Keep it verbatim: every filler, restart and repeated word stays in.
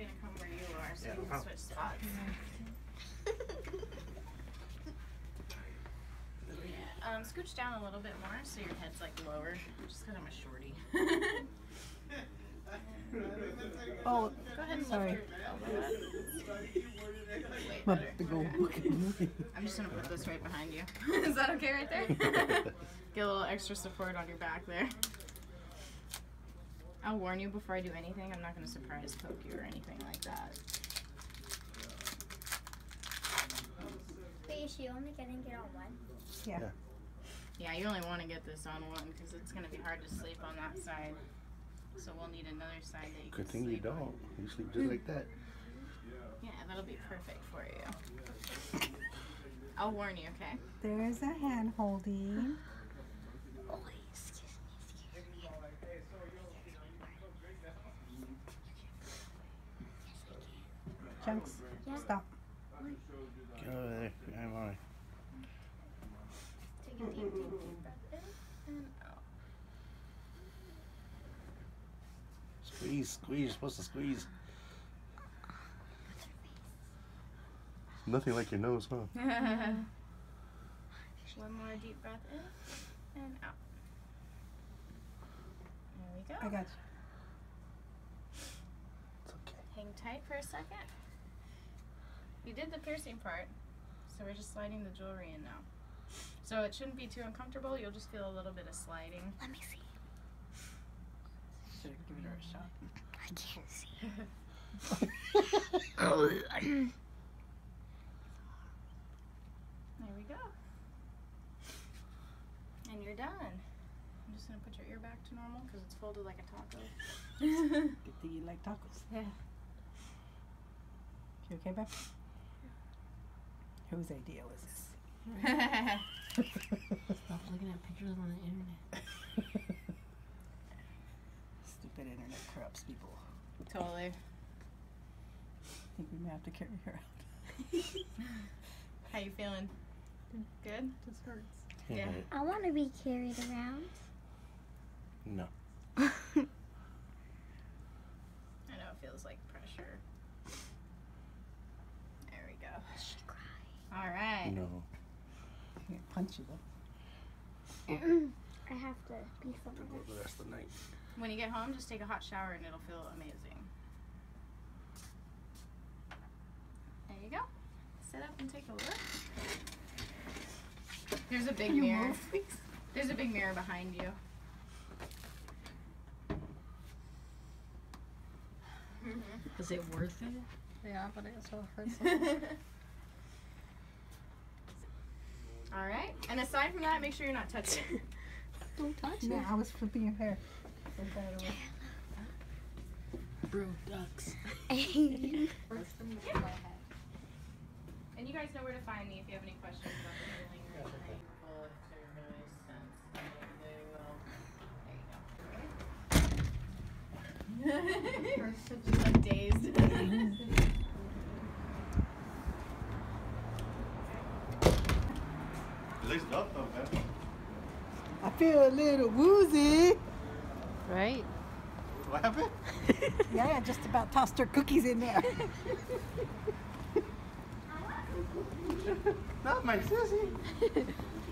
gonna come where you are, so Yeah, you no can problem. switch spots. Yeah. Um, scooch down a little bit more so your head's like lower, just because I'm a shorty. Oh, Go ahead and sorry. lift your elbow up. Way My better. big old Okay. book. I'm just gonna put this right behind you. Is that okay right there? Get a little extra support on your back there. I'll warn you before I do anything. I'm not gonna surprise poke you or anything like that. But is she only getting it on one? Yeah. Yeah. Yeah, you only want to get this on one because it's gonna be hard to sleep on that side. So we'll need another side that you Good can thing you sleep on. don't. You sleep just like that. Yeah, that'll be perfect for you. I'll warn you, okay? There's a hand holding. Oh, excuse me, excuse me. Chunks, Yeah. stop. Get over there. Behind mommy. Take a deep, deep, deep breath in and out. Squeeze, squeeze. You're supposed to squeeze. Nothing like your nose, huh? One more deep breath in and out. There we go. I got you. It's okay. Hang tight for a second. You did the piercing part, so we're just sliding the jewelry in now. So it shouldn't be too uncomfortable. You'll just feel a little bit of sliding. Let me see. Should have given her a shot. I can't see. There we go. And you're done. I'm just gonna put your ear back to normal because it's folded like a taco. Good thing you like tacos. Yeah. You okay, babe? Whose idea was this? Stop looking at pictures on the internet. Stupid internet corrupts people. Totally. I think we may have to carry her out. How you feeling? Good? This hurts. Yeah. I want to be carried around. No. I know it feels like pressure. There we go. She cried. All right. No. I can't punch you though. I have to be Go somewhere. the rest of the night. When you get home, just take a hot shower and it'll feel amazing. There you go. Sit up and take a look. There's a big Can you mirror. move, please? There's a big mirror behind you. Is it worth it? Yeah, but it still hurts. All right. And aside from that, make sure you're not touching. Don't touch No, it. I was flipping your hair. So that away. Bro, ducks. And you guys know where to find me if you have any questions about the healing or anything. Well, if they're really sensitive, they will. There you go. Just like dazed. At least up though, man. I feel a little woozy. Right? What happened? Yeah, I just about tossed her cookies in there. Not my sissy.